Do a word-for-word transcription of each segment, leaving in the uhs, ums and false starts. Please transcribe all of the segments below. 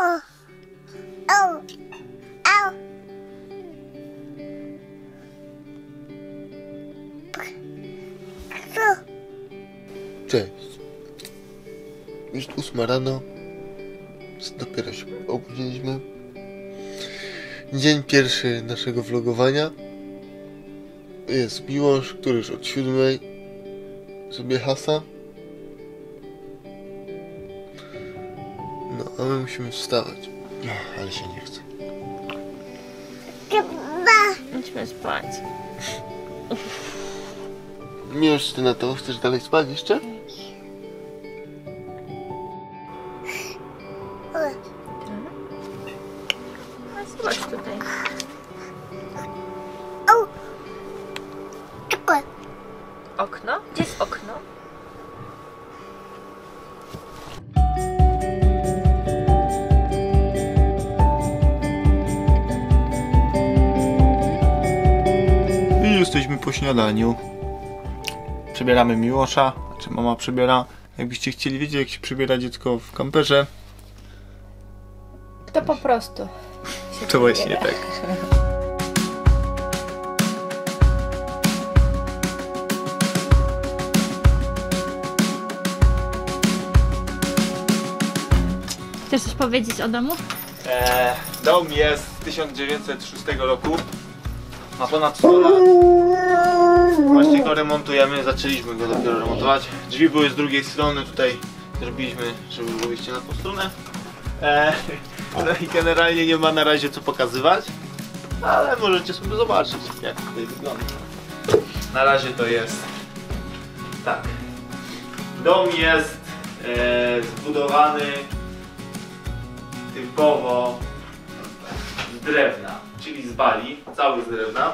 O. Au. Au. Co? Cześć. Już ósma rano. Dopiero się obudziliśmy. Dzień pierwszy naszego vlogowania. Jest Miłosz, który już od siódmej sobie hasa. No, a my musimy wstawać. No, ale się nie chce. Chyba. Idźmy spać. Miłosz, ty na to chcesz dalej spać jeszcze? A zobacz tutaj. Au. Tylko. Okno? Gdzie jest okno? I jesteśmy po śniadaniu. Przebieramy Miłosza, znaczy mama przebiera. Jakbyście chcieli wiedzieć, jak się przebiera dziecko w kamperze, To po prostu. to właśnie tak. Chcesz coś powiedzieć o domu? Eee, dom jest z tysiąc dziewięćset szóstego roku. Ma ponad sto lat. Właśnie go remontujemy, zaczęliśmy go dopiero remontować. Drzwi były z drugiej strony, tutaj zrobiliśmy, żeby było wyjście na tą stronę. Eee, no i generalnie nie ma na razie co pokazywać, ale możecie sobie zobaczyć, jak tutaj wygląda. Na razie to jest tak. Dom jest e, zbudowany typowo z drewna, czyli z bali, cały z drewna.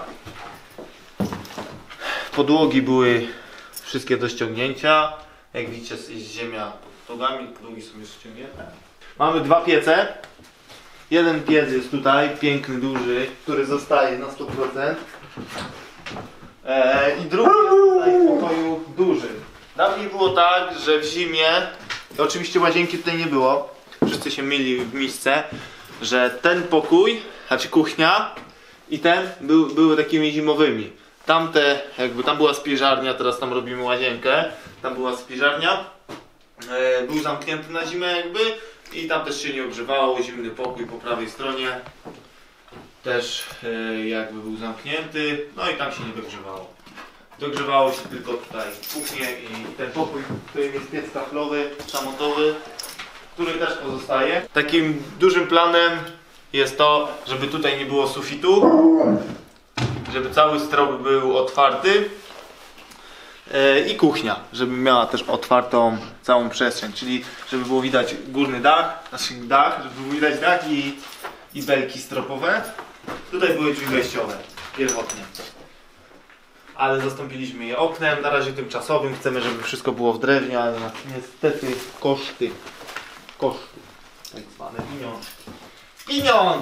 Podłogi były wszystkie do ściągnięcia. Jak widzicie, jest ziemia pod nogami, podłogi są już ściągnięte. Mamy dwa piece. Jeden piec jest tutaj, piękny, duży, który zostaje na sto procent. Eee, I drugi jest tutaj w pokoju dużym. Dawniej było tak, że w zimie, oczywiście łazienki tutaj nie było, wszyscy się myli w miejsce, że ten pokój, znaczy kuchnia i ten był, były takimi zimowymi. Tamte, jakby tam była spiżarnia, teraz tam robimy łazienkę, tam była spiżarnia, e, był zamknięty na zimę jakby i tam też się nie ogrzewało, zimny pokój po prawej stronie też e, jakby był zamknięty, no i tam się nie dogrzewało. Dogrzewało się tylko tutaj kuchnię i ten pokój, w którym jest piec taflowy, samotowy, który też pozostaje. Takim dużym planem jest to, żeby tutaj nie było sufitu, żeby cały strop był otwarty yy, i kuchnia, żeby miała też otwartą całą przestrzeń, czyli żeby było widać górny dach, znaczy dach, żeby było widać dach i, i belki stropowe. Tutaj były drzwi wejściowe, pierwotnie. Ale zastąpiliśmy je oknem, na razie tymczasowym. Chcemy, żeby wszystko było w drewnie, ale niestety koszty, koszty, tak zwane pieniądz. Pieniądz!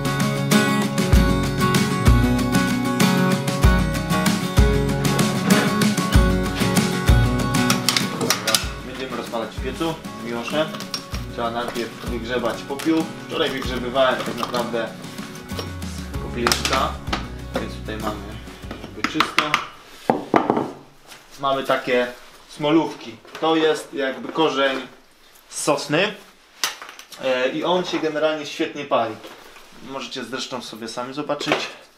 Będziemy rozpalać w piecu z Miłoszem. Trzeba najpierw wygrzebać popiół. Wczoraj wygrzebywałem tak naprawdę z popielnika, więc tutaj mamy jakby czysto. Mamy takie smolówki. To jest jakby korzeń z sosny e, i on się generalnie świetnie pali. Możecie zresztą sobie sami zobaczyć.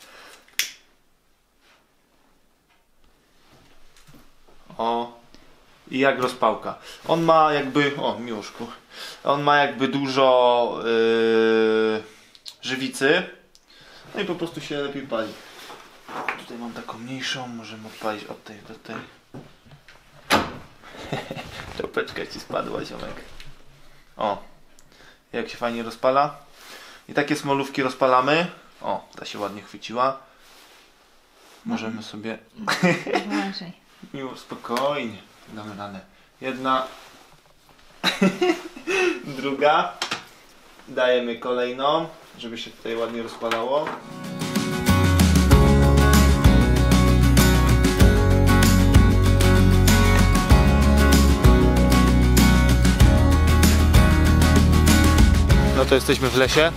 O, i jak rozpałka. On ma jakby, o Miłoszku, on ma jakby dużo yy, żywicy, no i po prostu się lepiej pali. Tutaj mam taką mniejszą, możemy odpalić od tej do tej. Czapeczka ci spadła, ziomek. O, jak się fajnie rozpala. I takie smolówki rozpalamy. O, ta się ładnie chwyciła. Możemy sobie... Uważaj. Miło, spokojnie. Damy radę. Jedna. Druga. Dajemy kolejną, żeby się tutaj ładnie rozpalało. no to jesteśmy w lesie.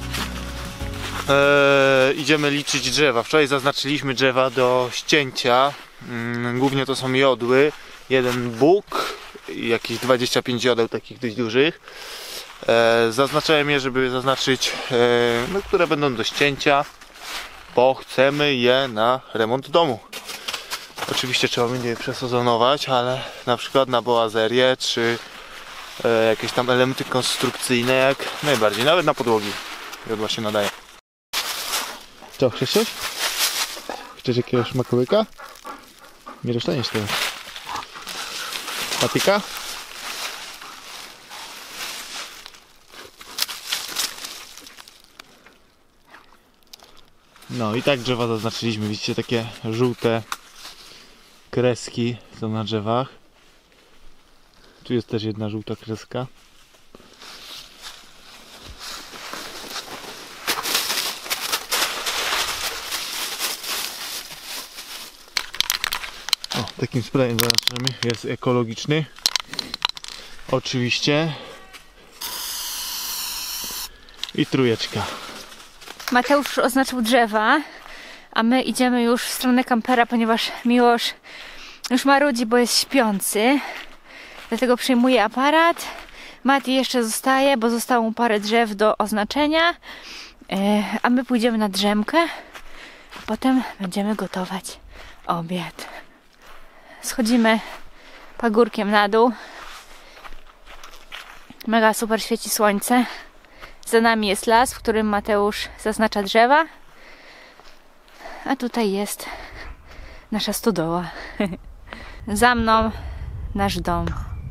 Eee, idziemy liczyć drzewa. Wczoraj zaznaczyliśmy drzewa do ścięcia. Mm, głównie to są jodły. Jeden bóg i jakieś dwadzieścia pięć jodeł takich dość dużych. Eee, zaznaczałem je, żeby zaznaczyć, eee, no, które będą do ścięcia, bo chcemy je na remont domu. Oczywiście trzeba będzie je przesezonować, ale na przykład na boazerię czy e, jakieś tam elementy konstrukcyjne jak najbardziej, nawet na podłogi jodła się nadaje. Co, chcesz coś? Chcesz jakiegoś makołyka? Nie dostaniesz tego. Patyka? No i tak drzewa zaznaczyliśmy, widzicie takie żółte kreski są na drzewach. Tu jest też jedna żółta kreska. O, takim sprayem zobaczymy. Jest ekologiczny. Oczywiście. I trójeczka. Mateusz oznaczył drzewa, a my idziemy już w stronę kampera, ponieważ Miłosz już marudzi, bo jest śpiący. Dlatego przyjmuje aparat. Mati jeszcze zostaje, bo zostało mu parę drzew do oznaczenia. A my pójdziemy na drzemkę, a potem będziemy gotować obiad. Schodzimy pagórkiem na dół. Mega super świeci słońce. Za nami jest las, w którym Mateusz zaznacza drzewa. A tutaj jest nasza stodoła. Za mną nasz dom.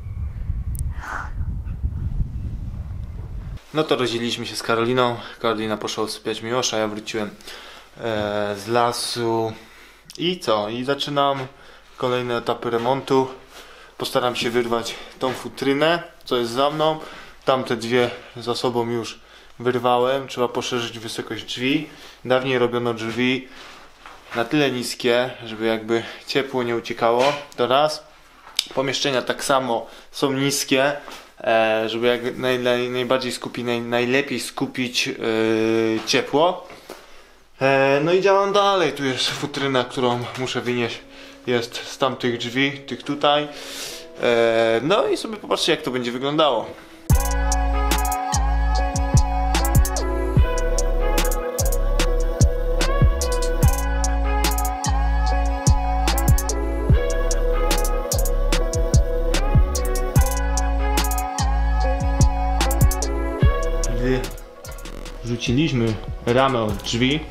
No to rozdzieliliśmy się z Karoliną. Karolina poszła usypiać Miłosza, ja wróciłem e, z lasu. I co? I zaczynam kolejne etapy remontu. Postaram się wyrwać tą futrynę, co jest za mną. Tamte dwie za sobą już wyrwałem. Trzeba poszerzyć wysokość drzwi. Dawniej robiono drzwi na tyle niskie, żeby jakby ciepło nie uciekało. To raz. Pomieszczenia tak samo są niskie, e, żeby jak naj, naj, najbardziej skupić, naj, najlepiej skupić e, ciepło. E, no i działam dalej. Tu jest futryna, którą muszę wynieść. Jest z tamtych drzwi, tych tutaj. E, no i sobie popatrzcie, jak to będzie wyglądało. Gdy rzuciliśmy ramę od drzwi,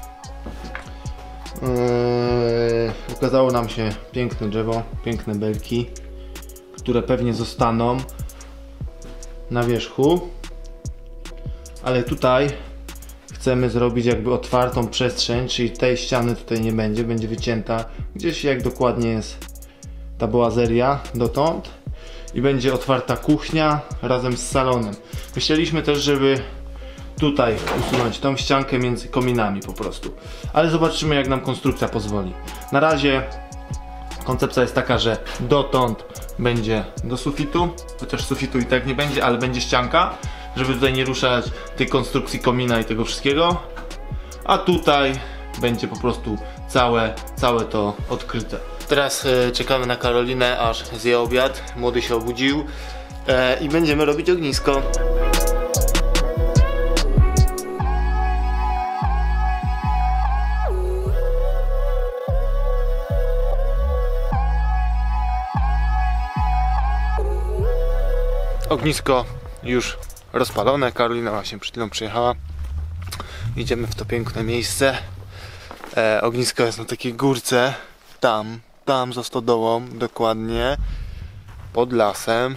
Yy, ukazało nam się piękne drzewo, piękne belki, które pewnie zostaną na wierzchu, ale tutaj chcemy zrobić jakby otwartą przestrzeń, czyli tej ściany tutaj nie będzie, będzie wycięta gdzieś jak dokładnie jest ta boazeria dotąd i będzie otwarta kuchnia razem z salonem. Myśleliśmy też, żeby tutaj usunąć tą ściankę między kominami po prostu. Ale zobaczymy, jak nam konstrukcja pozwoli. Na razie koncepcja jest taka, że dotąd będzie do sufitu, chociaż sufitu i tak nie będzie, ale będzie ścianka, żeby tutaj nie ruszać tej konstrukcji komina i tego wszystkiego. A tutaj będzie po prostu całe, całe to odkryte. Teraz e, czekamy na Karolinę, aż zje obiad. Młody się obudził e, i będziemy robić ognisko. Ognisko już rozpalone, Karolina właśnie przed chwilą przyjechała. Idziemy w to piękne miejsce. E, ognisko jest na takiej górce, tam, tam za stodołą, dokładnie, pod lasem.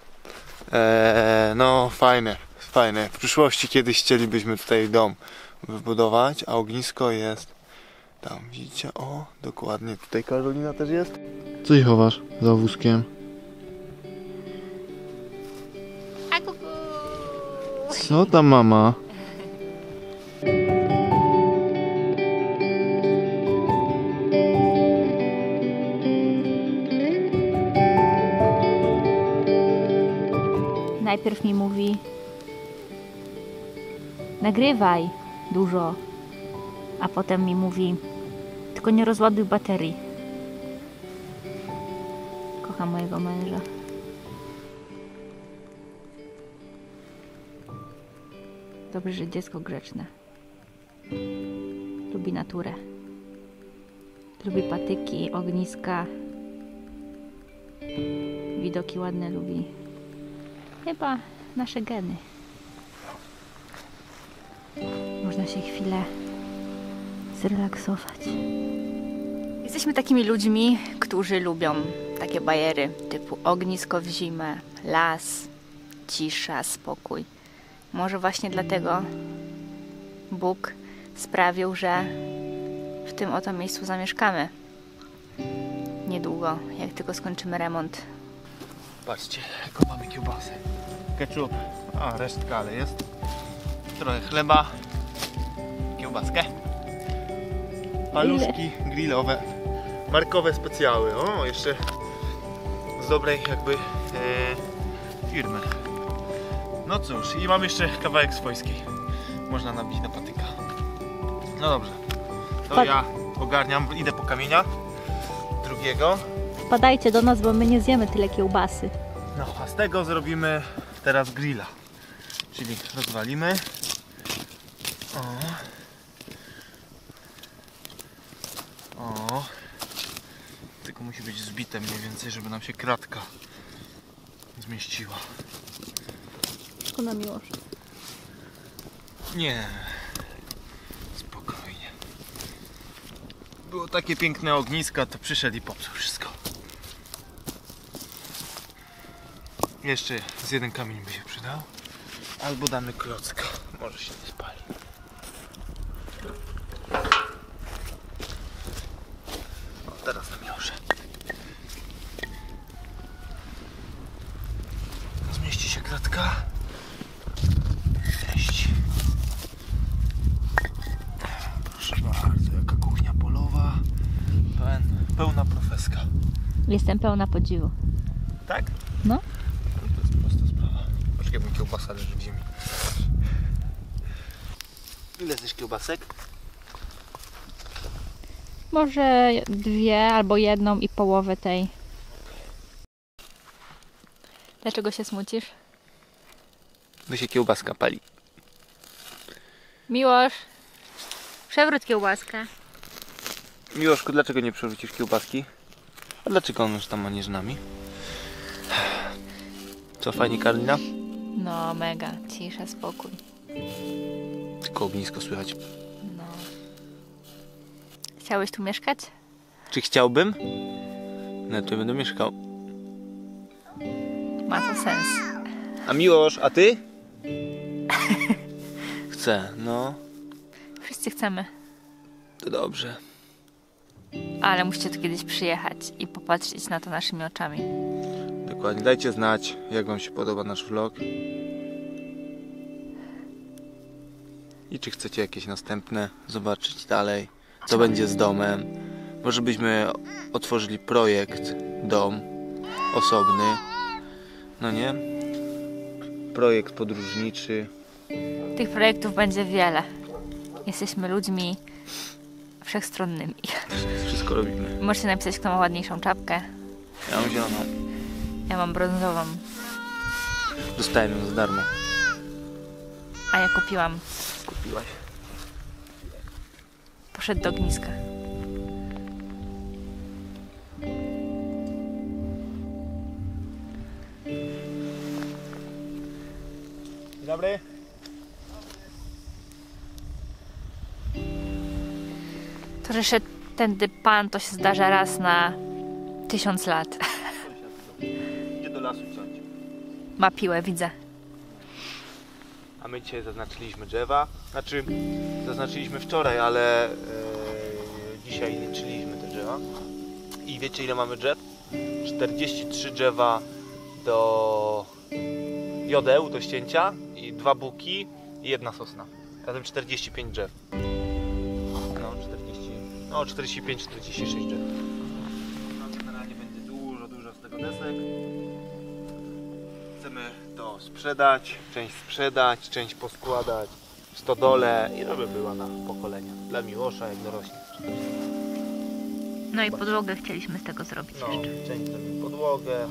E, no fajne, fajne. W przyszłości kiedyś chcielibyśmy tutaj dom wybudować, a ognisko jest tam, widzicie? O, dokładnie, tutaj Karolina też jest. Co i chowasz za wózkiem? Co tam, mama? Najpierw mi mówi: nagrywaj dużo. A potem mi mówi, tylko nie rozładuj baterii. Kocham mojego męża. Dobrze, że dziecko grzeczne. Lubi naturę. Lubi patyki, ogniska. Widoki ładne lubi. Chyba nasze geny. Można się chwilę zrelaksować. Jesteśmy takimi ludźmi, którzy lubią takie bajery typu ognisko w zimę, las, cisza, spokój. Może właśnie dlatego Bóg sprawił, że w tym oto miejscu zamieszkamy. Niedługo, jak tylko skończymy remont. Patrzcie, jaką mamy kiełbasę. Ketchup, a resztka, ale jest. Trochę chleba, kiełbaskę. Paluszki grillowe, markowe specjały. O, jeszcze z dobrej jakby e, firmy. No cóż, i mam jeszcze kawałek swojskiej. Można nabić do patyka. No dobrze, to Pat- ja ogarniam, idę po kamienia drugiego. Wpadajcie do nas, bo my nie zjemy tyle kiełbasy. No, a z tego zrobimy teraz grilla. Czyli rozwalimy. O. O. Tylko musi być zbite mniej więcej, żeby nam się kratka zmieściła. Tylko na miłość. Nie. Spokojnie. Było takie piękne ogniska, to przyszedł i popsuł wszystko. Jeszcze z jeden kamień by się przydał. Albo damy klocka. Może się nie spali. O, teraz na miłosze. Zmieści się kratka. Cześć. Proszę bardzo, jaka kuchnia polowa. Pełen, pełna profeska. Jestem pełna podziwu. Tak? No. To jest prosta sprawa. Poczekaj, bo kiełbasa leży w ziemi. Ile jesteś kiełbasek? Może dwie albo jedną i połowę tej. Dlaczego się smucisz? By się kiełbaska pali. Miłosz, przewróć kiełbaskę. Miłoszku, dlaczego nie przerzucisz kiełbaski? A dlaczego on już tam, a nie z nami? Co, fajnie, Karolina? No mega, cisza, spokój. Tylko ognisko słychać. No. Chciałeś tu mieszkać? Czy chciałbym? No to będę mieszkał. Ma to sens. A Miłosz, a ty? Chcę, no. Wszyscy chcemy. To dobrze. Ale musicie tu kiedyś przyjechać i popatrzeć na to naszymi oczami. Dokładnie. Dajcie znać, jak wam się podoba nasz vlog. I czy chcecie jakieś następne zobaczyć dalej, co będzie z domem. Może byśmy otworzyli projekt dom osobny. No nie? Projekt podróżniczy. Tych projektów będzie wiele. Jesteśmy ludźmi wszechstronnymi. Wszystko robimy. Możecie napisać, kto ma ładniejszą czapkę. Ja mam zieloną. Ja mam brązową, Dostałem ją za darmo. a ja kupiłam. Kupiłaś. Poszedł do ogniska. Dzień dobry. To, że szedł tędy pan, to się zdarza raz na tysiąc lat. Idzie do lasu ciąć. Ma piłę, widzę. A my dzisiaj zaznaczyliśmy drzewa. Znaczy, zaznaczyliśmy wczoraj, ale e, dzisiaj liczyliśmy te drzewa. I wiecie, ile mamy drzew? czterdzieści trzy drzewa do jodeł, do ścięcia i dwa buki i jedna sosna. Razem czterdzieści pięć drzew. No, czterdzieści, no czterdzieści pięć czterdzieści sześć drzew. No, generalnie będzie dużo, dużo z tego desek. Chcemy to sprzedać, część sprzedać, część poskładać. stodole i żeby była na pokolenia. Dla Miłosza, jak dorośnie. No i podłogę chcieliśmy z tego zrobić No, jeszcze. część zrobimy podłogę.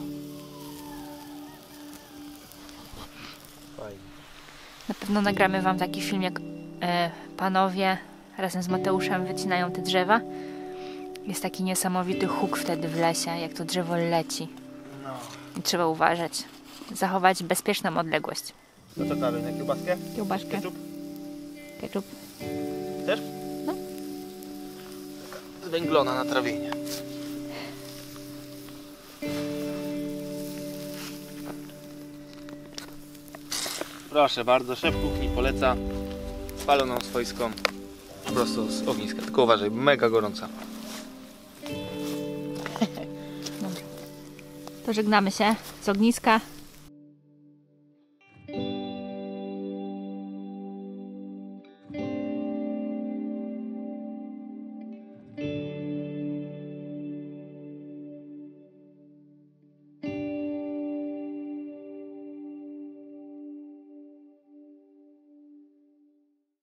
Fajnie. Na pewno nagramy wam taki film, jak e, panowie razem z Mateuszem wycinają te drzewa. Jest taki niesamowity huk wtedy w lesie, jak to drzewo leci. No. I trzeba uważać. Zachować bezpieczną odległość. No to dalej, na kiełbaskę? Kiełbaszkę. Ketchup? Ketchup. Też? No. Taka zwęglona na trawienie. Proszę bardzo, szef kuchni poleca spaloną swojską prosto z ogniska. Tylko uważaj, mega gorąca. To żegnamy się z ogniska.